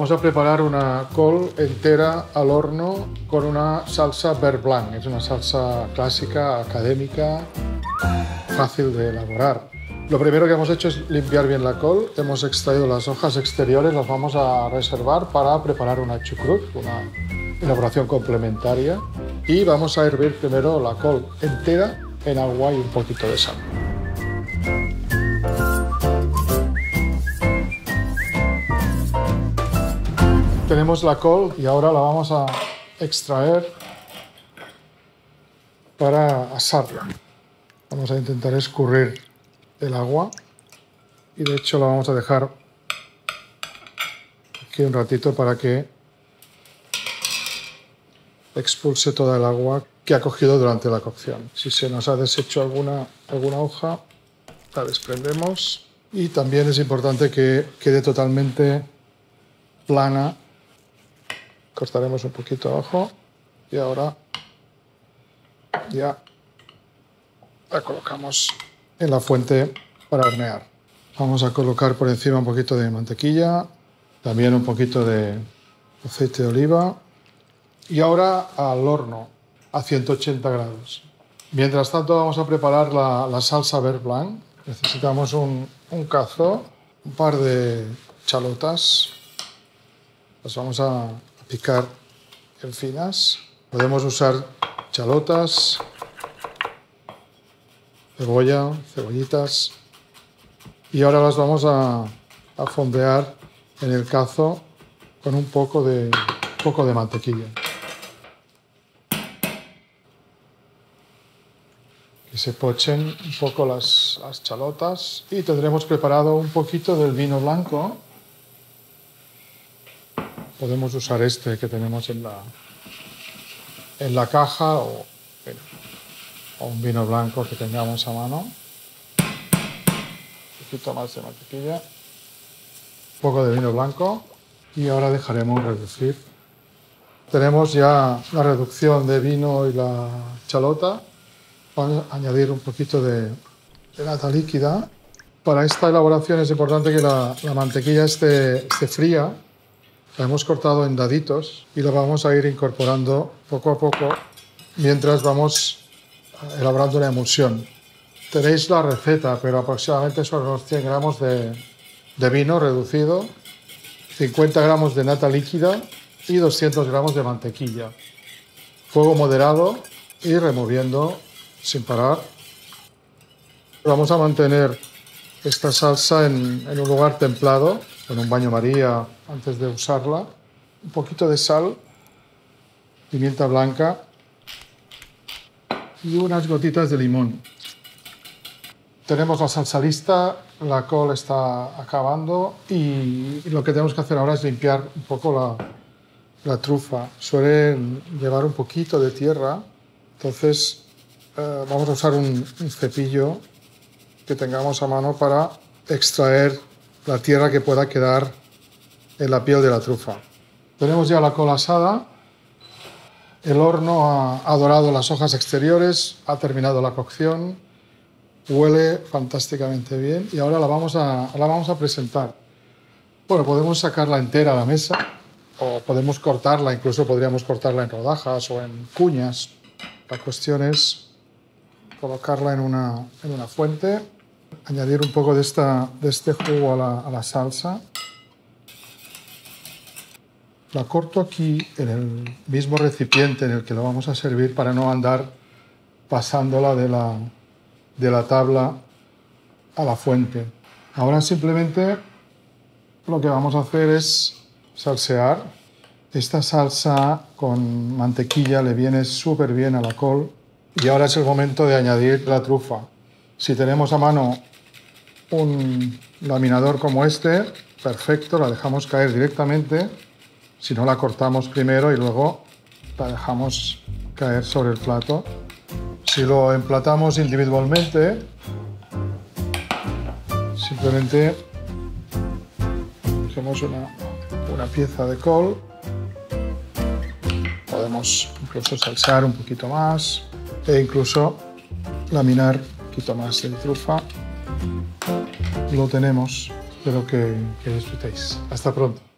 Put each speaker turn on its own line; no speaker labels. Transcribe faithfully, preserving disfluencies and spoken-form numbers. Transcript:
vamos a preparar una col entera al horno con una salsa verd blanc. Es una salsa clásica, académica, fácil de elaborar. Lo primero que hemos hecho es limpiar bien la col. Hemos extraído las hojas exteriores, las vamos a reservar para preparar una chucrut, una elaboración complementaria. Y vamos a hervir primero la col entera en agua y un poquito de sal. Tenemos la col y ahora la vamos a extraer para asarla. Vamos a intentar escurrir el agua y de hecho la vamos a dejar aquí un ratito para que expulse toda el agua que ha cogido durante la cocción. Si se nos ha deshecho alguna, alguna hoja, la desprendemos. Y también es importante que quede totalmente plana. Cortaremos un poquito abajo y ahora ya la colocamos en la fuente para hornear. Vamos a colocar por encima un poquito de mantequilla, también un poquito de aceite de oliva y ahora al horno a ciento ochenta grados. Mientras tanto vamos a preparar la, la salsa verd blanc. Necesitamos un, un cazo, un par de chalotas. Las vamos a picar en finas. Podemos usar chalotas, cebolla, cebollitas. Y ahora las vamos a, a fondear en el cazo con un poco de, un poco de mantequilla. Que se pochen un poco las, las chalotas. Y tendremos preparado un poquito del vino blanco. Podemos usar este que tenemos en la, en la caja o, o un vino blanco que tengamos a mano. Un poquito más de mantequilla. Un poco de vino blanco. Y ahora dejaremos reducir. Tenemos ya la reducción de vino y la chalota. Vamos a añadir un poquito de, de nata líquida. Para esta elaboración es importante que la, la mantequilla esté, esté fría. La hemos cortado en daditos y la vamos a ir incorporando poco a poco mientras vamos elaborando la emulsión. Tenéis la receta, pero aproximadamente son unos cien gramos de, de vino reducido, cincuenta gramos de nata líquida y doscientos gramos de mantequilla. Fuego moderado y removiendo sin parar. Vamos a mantener esta salsa en, en un lugar templado, en un baño María antes de usarla. Un poquito de sal, pimienta blanca y unas gotitas de limón. Tenemos la salsa lista, la col está acabando y lo que tenemos que hacer ahora es limpiar un poco la, la trufa. Suele llevar un poquito de tierra, entonces eh, vamos a usar un, un cepillo que tengamos a mano para extraer la tierra que pueda quedar en la piel de la trufa. Tenemos ya la col asada, el horno ha, ha dorado las hojas exteriores, ha terminado la cocción, huele fantásticamente bien y ahora la vamos a, la vamos a presentar. Bueno, podemos sacarla entera a la mesa o podemos cortarla, incluso podríamos cortarla en rodajas o en cuñas. La cuestión es colocarla en una, en una fuente, añadir un poco de, esta, de este jugo a la, a la salsa. La corto aquí en el mismo recipiente en el que lo vamos a servir para no andar pasándola de la, de la tabla a la fuente. Ahora simplemente lo que vamos a hacer es salsear. Esta salsa con mantequilla le viene súper bien a la col y ahora es el momento de añadir la trufa. Si tenemos a mano un laminador como este, perfecto, la dejamos caer directamente. Si no, la cortamos primero y luego la dejamos caer sobre el plato. Si lo emplatamos individualmente, simplemente cogemos una, una pieza de col. Podemos incluso salsear un poquito más e incluso laminar un poquito más de trufa. Lo tenemos. Espero que, que disfrutéis. Hasta pronto.